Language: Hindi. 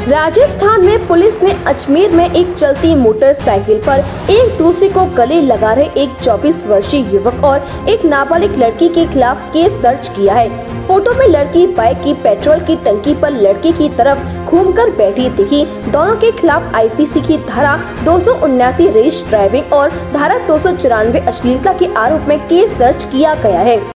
राजस्थान में पुलिस ने अजमेर में एक चलती मोटरसाइकिल पर एक दूसरे को गले लगा रहे एक 24 वर्षीय युवक और एक नाबालिग लड़की के खिलाफ केस दर्ज किया है। फोटो में लड़की बाइक की पेट्रोल की टंकी पर लड़के की तरफ घूमकर बैठी दिखी। दोनों के खिलाफ आईपीसी की धारा 279 रेस ड्राइविंग और धारा 294 अश्लीलता के आरोप में केस दर्ज किया गया है।